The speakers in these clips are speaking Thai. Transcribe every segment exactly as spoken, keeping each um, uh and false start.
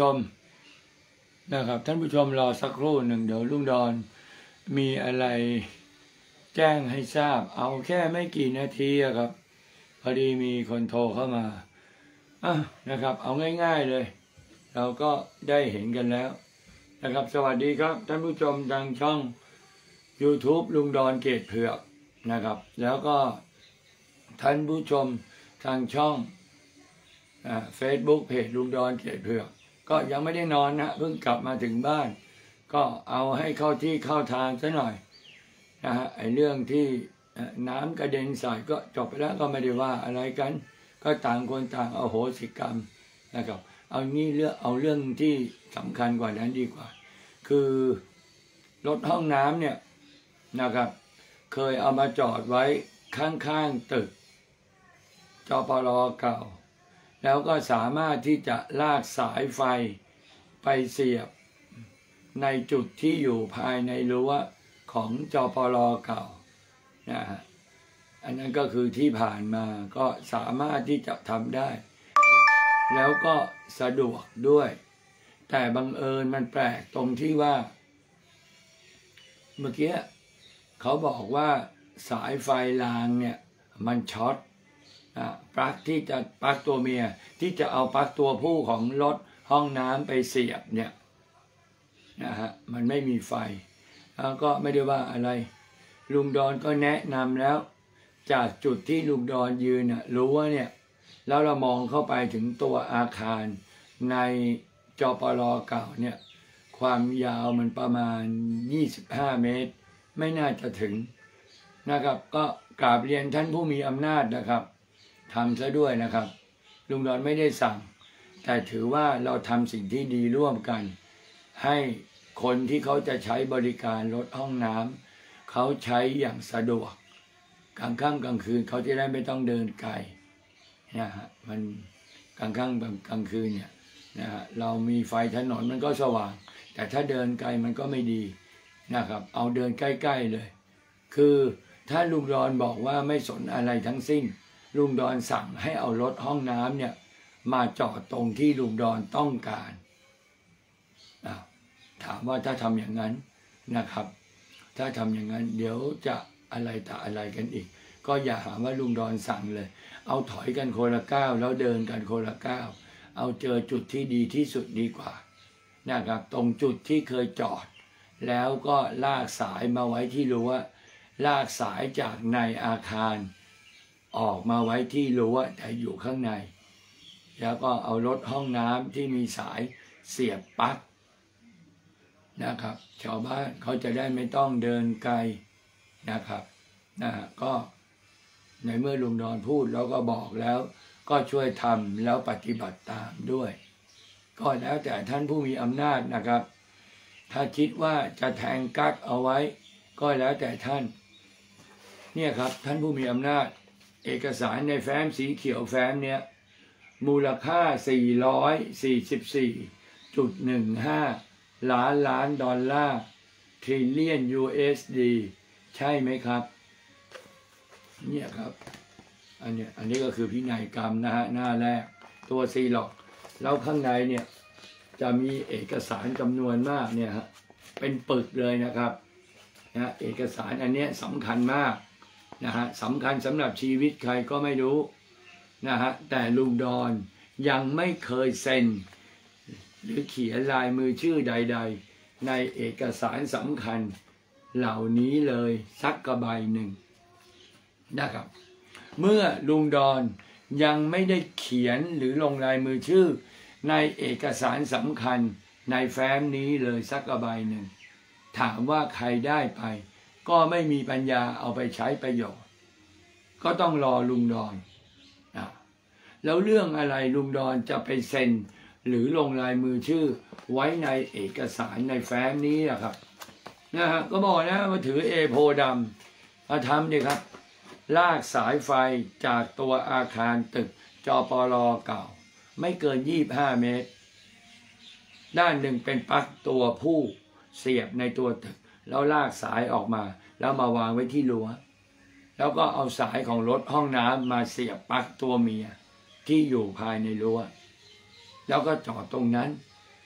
มนะครับท่านผู้ชมรอสักครู่หนึ่งเดี๋ยวลุงดอนมีอะไรแจ้งให้ทราบเอาแค่ไม่กี่นาทีครับพอดีมีคนโทรเข้ามาอ่ะนะครับเอาง่ายๆเลยเราก็ได้เห็นกันแล้วนะครับสวัสดีครับท่านผู้ชมทางช่อง YouTube ลุงดอนเกตเผือกนะครับแล้วก็ท่านผู้ชมทางช่องอ่า Facebook เพจลุงดอนเกตเผือกก็ยังไม่ได้นอนนะเพิ่งกลับมาถึงบ้านก็เอาให้เข้าที่เข้าทางซะหน่อยนะฮะไอ้เรื่องที่น้ำกระเด็นใส่ก็จบไปแล้วก็ไม่ได้ว่าอะไรกันก็ต่างคนต่างอโหสิกรรมนะครับเอางี้เรื่องเอาเรื่องที่สำคัญกว่านั้นดีกว่าคือรถห้องน้ำเนี่ยนะครับเคยเอามาจอดไว้ข้างๆตึกจปร.เก่าแล้วก็สามารถที่จะลากสายไฟไปเสียบในจุดที่อยู่ภายในรั้วของจปร.เก่านะฮะอันนั้นก็คือที่ผ่านมาก็สามารถที่จะทำได้แล้วก็สะดวกด้วยแต่บังเอิญมันแปลกตรงที่ว่าเมื่อกี้เขาบอกว่าสายไฟรางเนี่ยมันช็อตปลั๊กที่จะปลั๊กตัวเมียที่จะเอาปลั๊กตัวผู้ของรถห้องน้ำไปเสียบเนี่ยนะฮะมันไม่มีไฟแล้วก็ไม่ได้ว่าอะไรลุงดอนก็แนะนำแล้วจากจุดที่ลุงดอนยืนน่ะรู้ว่าเนี่ยแล้วเรามองเข้าไปถึงตัวอาคารในจปร.เก่าเนี่ยความยาวมันประมาณยี่สิบห้าเมตรไม่น่าจะถึงนะครับก็กราบเรียนท่านผู้มีอำนาจนะครับทำซะด้วยนะครับลุงดอนไม่ได้สั่งแต่ถือว่าเราทำสิ่งที่ดีร่วมกันให้คนที่เขาจะใช้บริการรถห้องน้ำเขาใช้อย่างสะดวกกลางค่ำกลางคืนเขาจะได้ไม่ต้องเดินไกลนะฮะมันกลางค่ำกลางคืนเนี่ยนะฮะเรามีไฟถนนมันก็สว่างแต่ถ้าเดินไกลมันก็ไม่ดีนะครับเอาเดินใกล้ๆเลยคือถ้าลุงดอนบอกว่าไม่สนอะไรทั้งสิ้นลุงดอนสั่งให้เอารถห้องน้ำเนี่ยมาจอดตรงที่ลุงดอนต้องการถามว่าถ้าทำอย่างนั้นนะครับถ้าทำอย่างนั้นเดี๋ยวจะอะไรต่ออะไรกันอีกก็อย่าหาว่าลุงดอนสั่งเลยเอาถอยกันคนละก้าวแล้วเดินกันคนละก้าวเอาเจอจุดที่ดีที่สุดดีกว่านะครับตรงจุดที่เคยจอดแล้วก็ลากสายมาไว้ที่รั้วลากสายจากในอาคารออกมาไว้ที่รั้วแต่อยู่ข้างในแล้วก็เอารถห้องน้ำที่มีสายเสียบปลั๊กนะครับชาวบ้านเขาจะได้ไม่ต้องเดินไกลนะครับนะก็ในเมื่อลุงดอนพูดแล้วก็บอกแล้วก็ช่วยทำแล้วปฏิบัติตามด้วยก็แล้วแต่ท่านผู้มีอำนาจนะครับถ้าคิดว่าจะแทงกั๊กเอาไว้ก็แล้วแต่ท่านเนี่ยครับท่านผู้มีอำนาจเอกสารในแฟ้มสีเขียวแฟ้มเนี้ยมูลค่า สี่ร้อยสี่สิบสี่จุดหนึ่งห้า ล้านล้านดอลลาร์ทริลเลียน ยู เอส ดี ใช่ไหมครับเนี่ยครับอันเนี้ยอันนี้ก็คือพินัยกรรมนะฮะหน้าแรกตัวซีล็อกแล้วข้างในเนี่ยจะมีเอกสารจำนวนมากเนี่ยฮะเป็นปึกเลยนะครับนะเอกสารอันนี้สำคัญมากนะฮะสำคัญสำหรับชีวิตใครก็ไม่รู้นะฮะแต่ลุงดอนยังไม่เคยเซ็นหรือเขียนลายมือชื่อใดๆในเอกสารสำคัญเหล่านี้เลยสักกระใบหนึ่งนะครับเมื่อลุงดอนยังไม่ได้เขียนหรือลงลายมือชื่อในเอกสารสำคัญในแฟ้มนี้เลยสักกระใบหนึ่งถามว่าใครได้ไปก็ไม่มีปัญญาเอาไปใช้ประโยชน์ก็ต้องรอลุงดอนนะแล้วเรื่องอะไรลุงดอนจะไปเซ็นหรือลงลายมือชื่อไว้ในเอกสารในแฟ้มนี้นะครับนะฮะก็บอกนะว่าถือเอโพดำมาทำดิครับลากสายไฟจากตัวอาคารตึกจปร.เก่าไม่เกินยี่สิบห้าเมตรด้านหนึ่งเป็นปลั๊กตัวผู้เสียบในตัวตึกแล้วลากสายออกมาแล้วมาวางไว้ที่รั้วแล้วก็เอาสายของรถห้องน้ำมาเสียบปลั๊กตัวเมียที่อยู่ภายในรั้วแล้วก็จอดตรงนั้น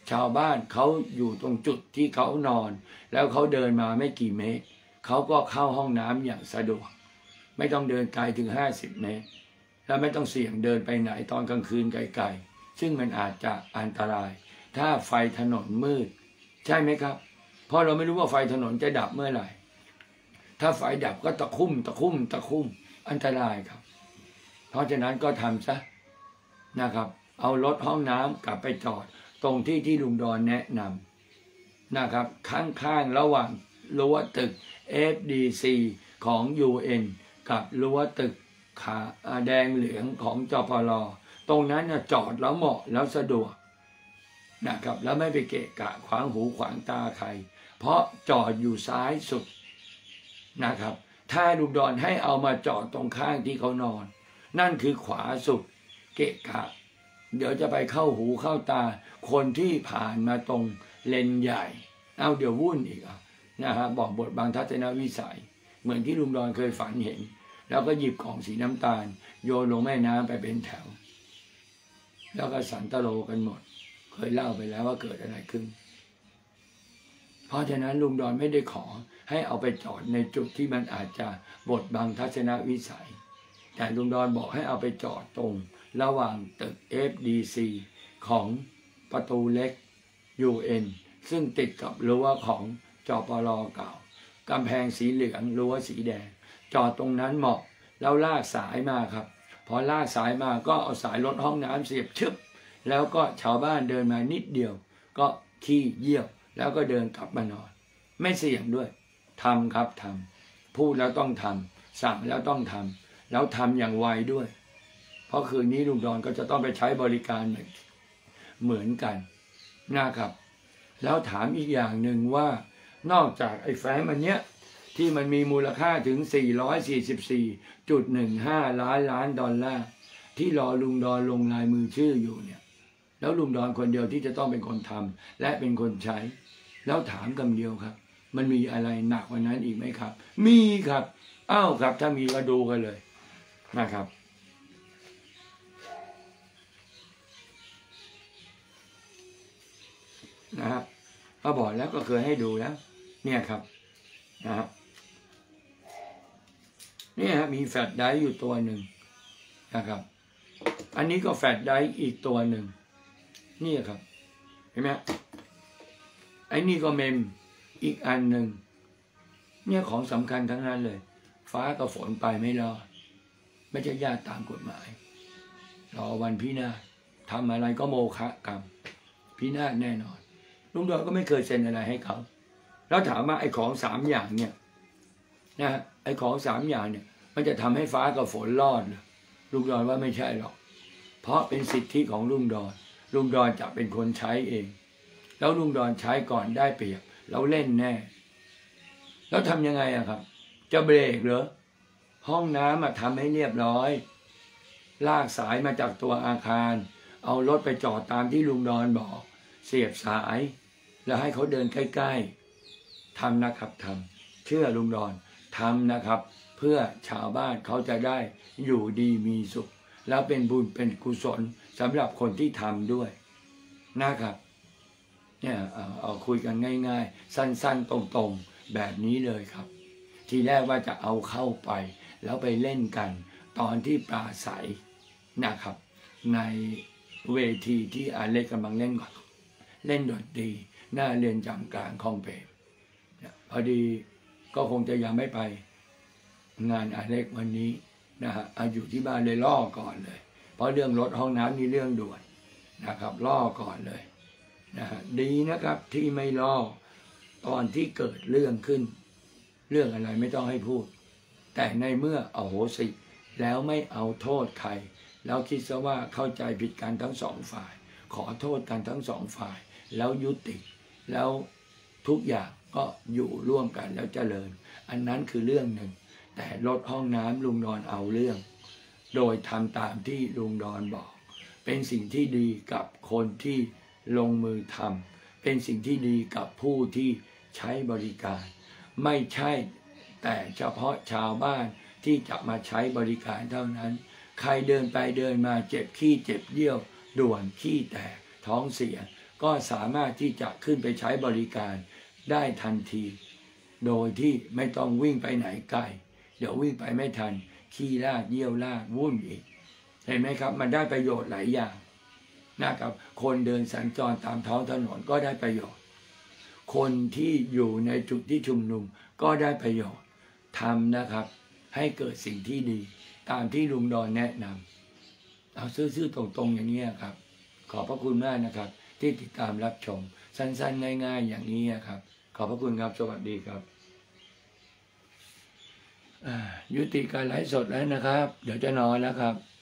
ชาวบ้านเขาอยู่ตรงจุดที่เขานอน แล้วเขาเดินมาไม่กี่เมตรเขาก็เข้าห้องน้ำอย่างสะดวกไม่ต้องเดินไกลถึงห้าสิบเมตรและไม่ต้องเสี่ยงเดินไปไหนตอนกลางคืนไกลๆซึ่งมันอาจจะอันตรายถ้าไฟถนนมืดใช่ไหมครับเพราะเราไม่รู้ว่าไฟถนนจะดับเมื่อไหร่ถ้าไฟดับก็ตะคุ่มตะคุ่มตะคุ่มอันตรายครับเพราะฉะนั้นก็ทำซะนะครับเอารถห้องน้ำกลับไปจอดตรงที่ที่ลุงดอนแนะนำนะครับข้างๆระหว่างรั้วตึก เอฟ ดี ซี ของ ยู เอ็น กับรั้วตึกขาแดงเหลืองของจปร.ตรงนั้นจอดแล้วเหมาะแล้วสะดวกนะครับแล้วไม่ไปเกะกะขวางหูขวางตาใครเพราะจอดอยู่ซ้ายสุดนะครับถ้าลุงดอนให้เอามาจอดตรงข้างที่เขานอนนั่นคือขวาสุดเกะกะเดี๋ยวจะไปเข้าหูเข้าตาคนที่ผ่านมาตรงเลนใหญ่เอาเดี๋ยววุ่นอีกอ่ะนะฮะบอกบทบางทัศนวิสัยเหมือนที่ลุงดอนเคยฝันเห็นแล้วก็หยิบของสีน้ำตาลโยนลงแม่น้ำไปเป็นแถวแล้วก็สันตโลกันหมดเคยเล่าไปแล้วว่าเกิดอะไรขึ้นเพราะฉะนั้นลุงดอนไม่ได้ขอให้เอาไปจอดในจุดที่มันอาจจะบดบังทัศนวิสัยแต่ลุงดอนบอกให้เอาไปจอดตรงระหว่างตึก เอฟ ดี ซี ของประตูเล็ก ยู เอ็น ซึ่งติดกับรั้วของจปร.เก่ากำแพงสีเหลืองรั้วสีแดงจอดตรงนั้นเหมาะแล้วลากสายมาครับพอลากสายมาก็เอาสายรถห้องน้ำเสียบชึบแล้วก็ชาวบ้านเดินมานิดเดียวก็ขี้เยี่ยวแล้วก็เดินกลับมานอนไม่เสี่ยงด้วยทำครับทำพูดแล้วต้องทำสั่งแล้วต้องทำแล้วทำอย่างไวด้วยเพราะคืนนี้ลุงดอนก็จะต้องไปใช้บริการเหมือนกันนะครับแล้วถามอีกอย่างหนึ่งว่านอกจากไอ้แฟ้มอันเนี้ยที่มันมีมูลค่าถึง สี่ร้อยสี่สิบสี่จุดหนึ่งห้า ล้านล้านดอลลาร์ที่รอลุงดอนลงลายมือชื่ออยู่เนี่ยแล้วลุงดอนคนเดียวที่จะต้องเป็นคนทำและเป็นคนใช้แล้วถามคำเดียวครับมันมีอะไรหนักกว่านั้นอีกไหมครับมีครับอ้าวครับถ้ามีก็ดูกันเลยนะครับนะครับก็บอกแล้วก็เคยให้ดูแล้วเนี่ยครับนะครับนี่ฮะมีแฟลชไดรฟ์อยู่ตัวหนึ่งนะครับอันนี้ก็แฟลชไดรฟ์อีกตัวหนึ่งนี่ครับเห็นไหมไอ้นี่ก็เมมอีกอันหนึ่งเนี่ยของสำคัญทั้งนั้นเลยฟ้ากับฝนไปไม่รอดไม่ใช่ญาติตามกฎหมายรอวันพินาศทำอะไรก็โมฆะกรรมพินาศแน่นอนลุงดอนก็ไม่เคยเซ็นอะไรให้เขาแล้วถามว่าไอ้ของสามอย่างเนี่ยนะไอ้ของสามอย่างเนี่ยมันจะทำให้ฟ้ากับฝนรอดหรือลุงดอนว่าไม่ใช่หรอกเพราะเป็นสิทธิของลุงดอนลุงดอนจะเป็นคนใช้เองแล้วลุงดอนใช้ก่อนได้เปรียบแล้วเล่นแน่แล้วทำยังไงอะครับจะเบรกเหรอห้องน้ำมาทำให้เรียบร้อยลากสายมาจากตัวอาคารเอารถไปจอดตามที่ลุงดอนบอกเสียบสายแล้วให้เขาเดินใกล้ๆทำนะครับทำเชื่อลุงดอนทำนะครับเพื่อชาวบ้านเขาจะได้อยู่ดีมีสุขแล้วเป็นบุญเป็นกุศลสำหรับคนที่ทำด้วยนะครับเนี่ยเอาเอาคุยกันง่ายๆสั้นๆตรงๆแบบนี้เลยครับทีแรกว่าจะเอาเข้าไปแล้วไปเล่นกันตอนที่ปราศัยนะครับในเวทีที่อาเล็กกำลังเล่นก่อนเล่นดนตรีหน้าเรือนจำกลางคลองเปรมพอดีก็คงจะยังไม่ไปงานอาเล็กวันนี้นะฮะเอาอยู่ที่บ้านเลยล่อก่อนเลยเพราะเรื่องรถห้องน้ำนี่เรื่องด่วนนะครับล่อก่อนเลยนะฮะดีนะครับที่ไม่ล่อตอนที่เกิดเรื่องขึ้นเรื่องอะไรไม่ต้องให้พูดแต่ในเมื่ออโหสิแล้วไม่เอาโทษใครแล้วคิดซะว่าเข้าใจผิดกันทั้งสองฝ่ายขอโทษกันทั้งสองฝ่ายแล้วยุติแล้วทุกอย่างก็อยู่ร่วมกันแล้วเจริญอันนั้นคือเรื่องหนึ่งแต่รถห้องน้ำลุงดอนเอาเรื่องโดยทำตามที่ลุงดอนบอกเป็นสิ่งที่ดีกับคนที่ลงมือทำเป็นสิ่งที่ดีกับผู้ที่ใช้บริการไม่ใช่แต่เฉพาะชาวบ้านที่จะมาใช้บริการเท่านั้นใครเดินไปเดินมาเจ็บขี้เจ็บเยี่ยวด่วนขี้แตกท้องเสียก็สามารถที่จะขึ้นไปใช้บริการได้ทันที โดยที่ไม่ต้องวิ่งไปไหนไกลเดี๋ยววิ่งไปไม่ทันขี้ลาดเยี่ยวลาดวุ่นอีกเห็นไหมครับมันได้ประโยชน์หลายอย่างนะครับคนเดินสัญจรตามท้องถนนก็ได้ประโยชน์คนที่อยู่ในจุดที่ชุมนุมก็ได้ประโยชน์ทำนะครับให้เกิดสิ่งที่ดีตามที่ลุงดอนแนะนำเอาซื่อๆตรงๆอย่างนี้ครับขอบพระคุณมากนะครับที่ติดตามรับชมสั้นๆง่ายๆอย่างนี้ครับขอบพระคุณครับสวัสดีครับยุติการไลฟ์สดแล้วนะครับเดี๋ยวจะนอนแล้วครับ